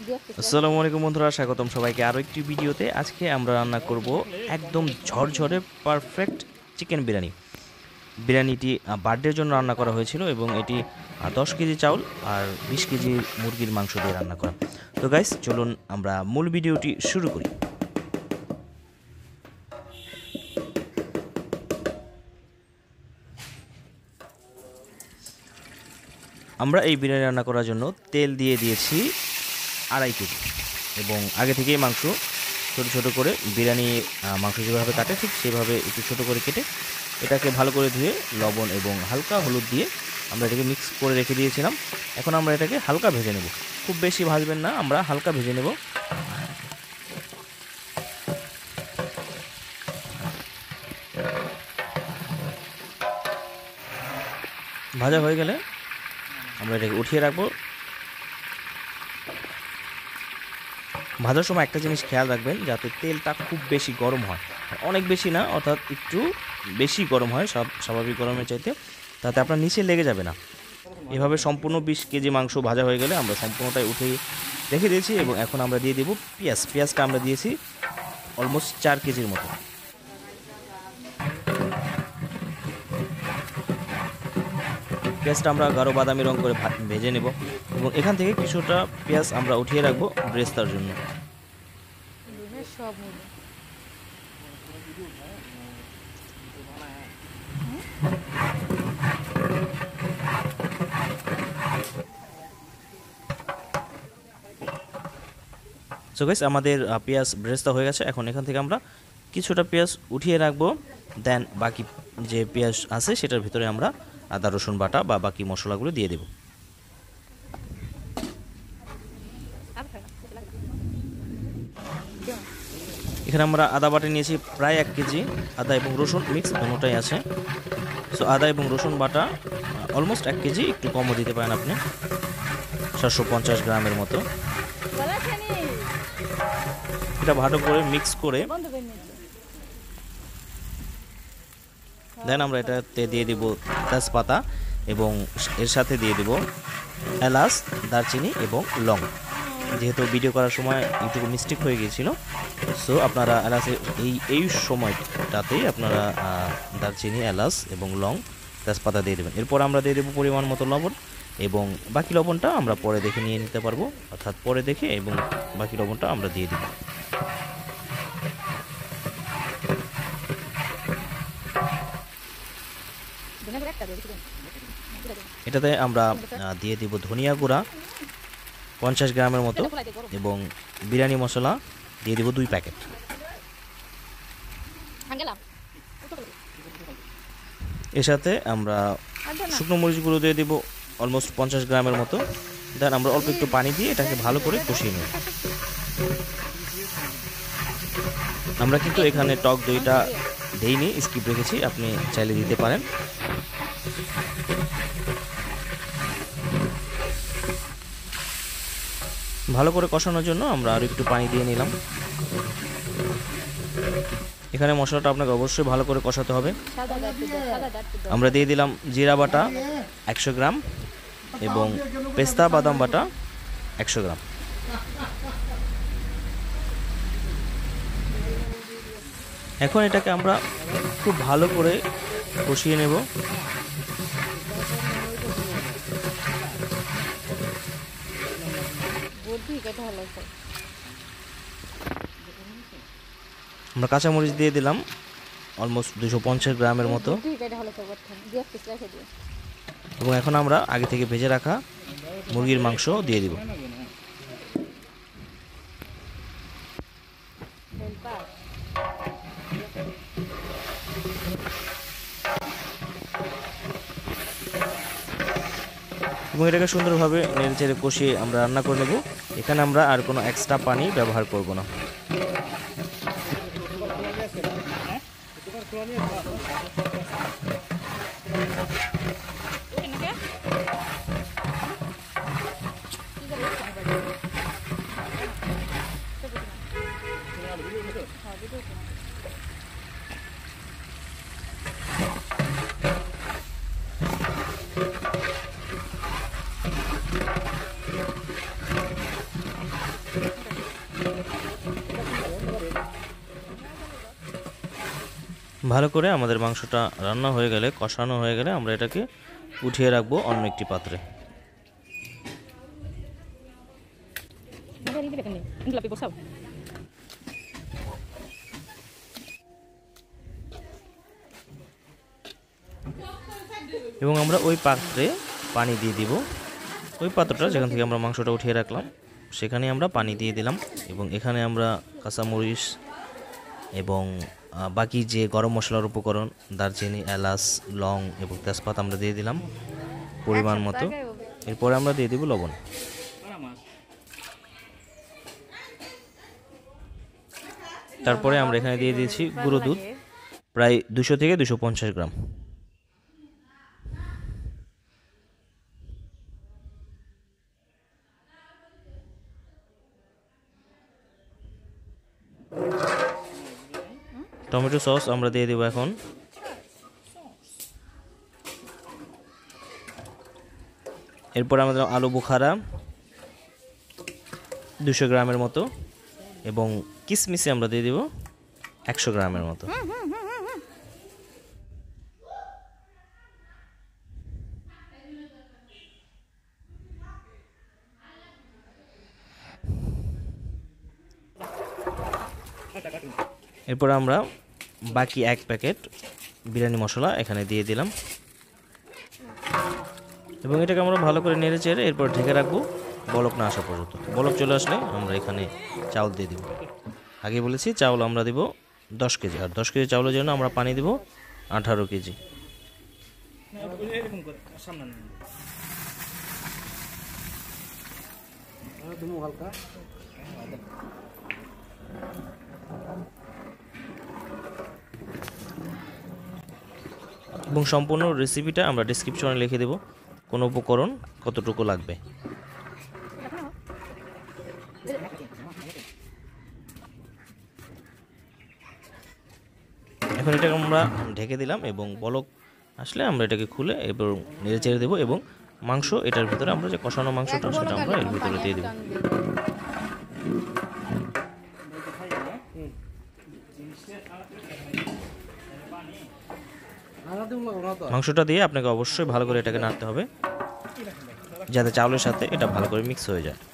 আসসালামু আলাইকুম বন্ধুরা, স্বাগতম সবাইকে আরও একটি ভিডিওতে। আজকে আমরা রান্না করব একদম ঝরঝরে পারফেক্ট চিকেন বিরিয়ানি। বিরিয়ানিটি বার্থডের জন্য রান্না করা হয়েছিল এবং এটি 10 কেজি চাউল আর 20 কেজি মুরগির মাংস দিয়ে রান্না করা। তো গাইস, চলুন আমরা মূল ভিডিওটি শুরু করি। আমরা এই বিরিয়ানি রান্না করার জন্য তেল দিয়ে দিয়েছি 2.5 কেজি এবং আগে থেকেই মাংস ছোটো ছোটো করে বিরিয়ানি মাংস যেভাবে কাটে ঠিক সেভাবে একটু ছোটো করে কেটে এটাকে ভালো করে ধুয়ে লবণ এবং হালকা হলুদ দিয়ে আমরা এটাকে মিক্স করে রেখে দিয়েছিলাম। এখন আমরা এটাকে হালকা ভেজে নেব, খুব বেশি ভাজবেন না, আমরা হালকা ভেজে নেব। ভাজা হয়ে গেলে আমরা এটাকে উঠিয়ে রাখবো। ভাজার সময় একটা জিনিস খেয়াল রাখবেন, যাতে তেলটা খুব বেশি গরম হয়, অনেক বেশি না, অর্থাৎ একটু বেশি গরম হয় স্বাভাবিক গরমের চাইতে, তাতে আপনার নিচে লেগে যাবে না। এভাবে সম্পূর্ণ 20 কেজি মাংস ভাজা হয়ে গেলে আমরা সম্পূর্ণটাই উঠিয়ে রেখে দিয়েছি এবং এখন আমরা দিয়ে দেব পেঁয়াজটা আমরা দিয়েছি অলমোস্ট 4 কেজির মতো। পেঁয়াজটা আমরা গাঢ় বাদামি রং করে ভেজে নেব এবং এখান থেকে কিছুটা পেঁয়াজ আমরা উঠিয়ে রাখবো ব্রেস্তার জন্য। সো গাইস, আমাদের পেঁয়াজ ব্রেস্তা হয়ে গেছে। এখন এখান থেকে আমরা কিছুটা পেঁয়াজ উঠিয়ে রাখবো, দেন বাকি যে পেঁয়াজ আছে সেটার ভিতরে আমরা আদা রসুন বাটা বা বাকি মশলাগুলো দিয়ে দেব। এখানে আমরা আদা বাটা নিয়েছি প্রায় 1 কেজি, আদা এবং রসুন মিক্স দুটোটাই আছে। সো আদা এবং রসুন বাটা অলমোস্ট 1 কেজি, একটু কমও দিতে পারেন আপনি, 750 গ্রামের মতো। এটা ভালো করে মিক্স করে দেন আমরা এটাতে দিয়ে দিব তেজপাতা এবং এর সাথে দিয়ে দিব এলাচ, দারচিনি এবং লং। যেহেতু ভিডিও করার সময় একটু মিস্টেক হয়ে গিয়েছিল, সো আপনারা এলাচের এই সময়টাতেই আপনারা দারচিনি, এলাচ এবং লং, তেজপাতা দিয়ে দেবেন। এরপর আমরা দিয়ে দেবো পরিমাণ মতো লবণ এবং বাকি লবণটা আমরা পরে দেখে নিয়ে নিতে পারবো, অর্থাৎ পরে দেখে এবং বাকি লবণটা আমরা দিয়ে দেব। এটাতে আমরা দিয়ে দিব ধনিয়া গুঁড়া 50 গ্রামের মতো এবং বিরিয়ানি মশলা দিয়ে দিব 2 প্যাকেট। এর সাথে আমরা শুকনো মরিচগুলো দিয়ে দিব অলমোস্ট 50 গ্রামের মতো। দেন আমরা অল্প একটু পানি দিয়ে এটাকে ভালো করে কষিয়ে নেব। আমরা কিন্তু এখানে টক দইটা দেইনি, স্কিপ রেখেছি, আপনি চাইলে দিতে পারেন। ভালো করে কষানোর জন্য আমরা আরও একটু পানি দিয়ে নিলাম। এখানে মশলাটা আপনাকে অবশ্যই ভালো করে কষাতে হবে। আমরা দিয়ে দিলাম জিরা বাটা 100 গ্রাম এবং পেস্তা বাদাম বাটা 100 গ্রাম। এখন এটাকে আমরা খুব ভালো করে কষিয়ে নেব। আমরা কাঁচামরিচ দিয়ে দিলাম অলমোস্ট 250 গ্রামের মতো এবং এখন আমরা আগে থেকে ভেজে রাখা মুরগির মাংস দিয়ে দিব। এবং এটাকে সুন্দরভাবে নেড়েচেড়ে কষিয়ে আমরা রান্না করে নেব। এখানে আমরা আর কোনো এক্সট্রা পানি ব্যবহার করব না। ভালো করে আমাদের মাংসটা রান্না হয়ে গেলে, কষানো হয়ে গেলে আমরা এটাকে উঠিয়ে রাখবো অন্য একটি পাত্রে। এবং আমরা ওই পাত্রে পানি দিয়ে দিব। ওই পাত্রটা যেখান থেকে আমরা মাংসটা উঠিয়ে রাখলাম সেখানে আমরা পানি দিয়ে দিলাম, এবং এখানে আমরা কাঁচামরিচ এবং বাকি যে গরম মশলার উপকরণ দারচিনি, এলাচ, লং এবং তেজপাতা আমরা দিয়ে দিলাম পরিমাণ মতো। এরপরে আমরা দিয়ে দিব লবণ। তারপরে আমরা এখানে দিয়ে দিয়েছি গুঁড়ো দুধ প্রায় 200 থেকে 250 গ্রাম। টমেটো সস আমরা দিয়ে দেব এখন। এরপর আমাদের আলু বোখারা 200 গ্রামের মতো, এবং কিশমিশে আমরা দিয়ে দেব 100 গ্রামের মতো। এরপর আমরা বাকি 1 প্যাকেট বিরিয়ানি মশলা এখানে দিয়ে দিলাম, এবং এটাকে আমরা ভালো করে নেড়ে চেড়ে এরপর ঢেকে রাখবো বলক না আসা পর্যন্ত। বলক চলে আসলে আমরা এখানে চাউল দিয়ে দিব। আগে বলেছি চাউল আমরা দিব 10 কেজি, আর 10 কেজি চাউলের জন্য আমরা পানি দিব 18 কেজি। এবং সম্পূর্ণ রেসিপিটা আমরা ডেসক্রিপশনে লিখে দেব কোন উপকরণ কতটুকু লাগবে। এখন এটাকে আমরা ঢেকে দিলাম, এবং বলক আসলে আমরা এটাকে খুলে এবং নেড়ে চেড়ে দেবো, এবং মাংস এটার ভিতরে আমরা যে কষানো মাংসটা সেটা আমরা এর ভিতরে দিয়ে দেবো। মাংসটা দিয়ে আপনাকে অবশ্যই ভালো করে এটাকে নাড়তে হবে যাতে চাউলের সাথে এটা ভালো করে মিক্স হয়ে যায়।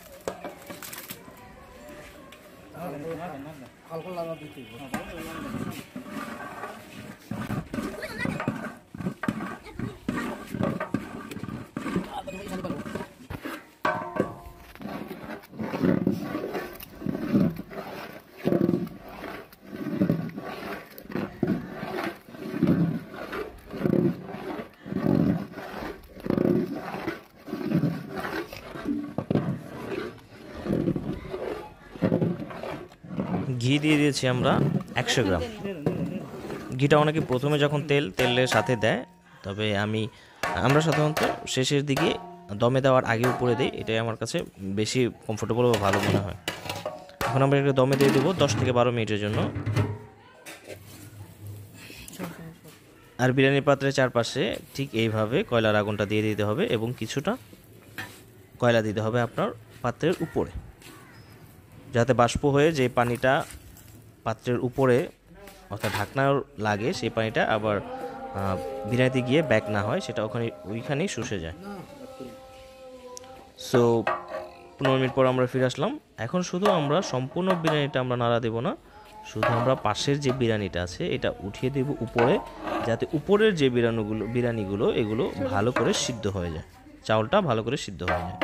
ঘি দিয়ে দিয়েছি আমরা 100 গ্রাম। ঘিটা অনেকে প্রথমে যখন তেলের সাথে দেয়, তবে আমরা সাধারণত শেষের দিকে দমে দেওয়ার আগে উপরে দিই, এটাই আমার কাছে বেশি কমফোর্টেবল ও ভালো মনে হয়। এখন আমরা এটা দমে দিয়ে দেবো 10 থেকে 12 মিনিটের জন্য। আর বিরিয়ানির পাত্রের চারপাশে ঠিক এইভাবে কয়লার আগুনটা দিয়ে দিতে হবে, এবং কিছুটা কয়লা দিতে হবে আপনার পাত্রের উপরে, যাতে বাষ্প হয়ে যে পানিটা পাত্রের উপরে অর্থাৎ ঢাকনার লাগে সেই পানিটা আবার বিরিয়ানিতে গিয়ে ব্যাক না হয়, সেটা ওইখানেই শুষে যায়। সো 15 মিনিট পর আমরা ফিরে আসলাম। এখন শুধু আমরা সম্পূর্ণ বিরিয়ানিটা আমরা নাড়া দেব না, শুধু আমরা পাশের যে বিরিয়ানিটা আছে এটা উঠিয়ে দেব উপরে, যাতে উপরের যে বিরিয়ানিগুলো এগুলো ভালো করে সিদ্ধ হয়ে যায়, চাউলটা ভালো করে সিদ্ধ হয়ে যায়।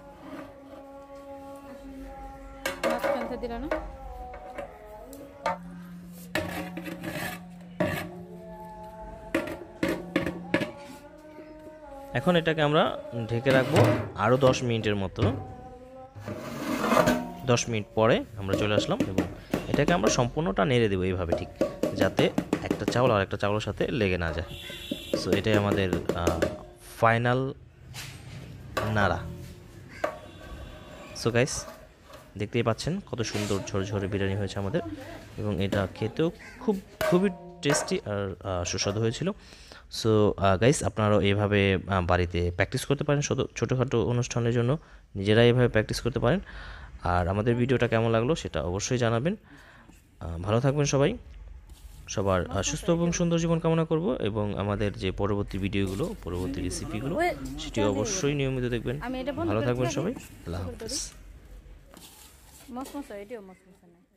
এখন এটাকে আমরা ঢেকে রাখবো আরও 10 মিনিটের মতো। 10 মিনিট পরে আমরা চলে আসলাম, এবং এটাকে আমরা সম্পূর্ণটা নেড়ে দেবো এইভাবে, ঠিক যাতে একটা চাউল আর একটা চাউলের সাথে লেগে না যায়। সো এটাই আমাদের ফাইনাল নাড়া। সো গাইস, দেখতেই পাচ্ছেন কত সুন্দর ঝরঝরে বিরিয়ানি হয়েছে আমাদের, এবং এটা খেতেও খুবই টেস্টি আর সুস্বাদু হয়েছিল। সো গাইস, আপনারাও এইভাবে বাড়িতে প্র্যাকটিস করতে পারেন ছোটোখাটো অনুষ্ঠানের জন্য, নিজেরাই এভাবে প্র্যাকটিস করতে পারেন। আর আমাদের ভিডিওটা কেমন লাগলো সেটা অবশ্যই জানাবেন। ভালো থাকবেন সবাই, সবার সুস্থ এবং সুন্দর জীবন কামনা করব, এবং আমাদের যে পরবর্তী ভিডিওগুলো, পরবর্তী রেসিপিগুলো সেটি অবশ্যই নিয়মিত দেখবেন। ভালো থাকবেন সবাই, আল্লাহ হাফেজ।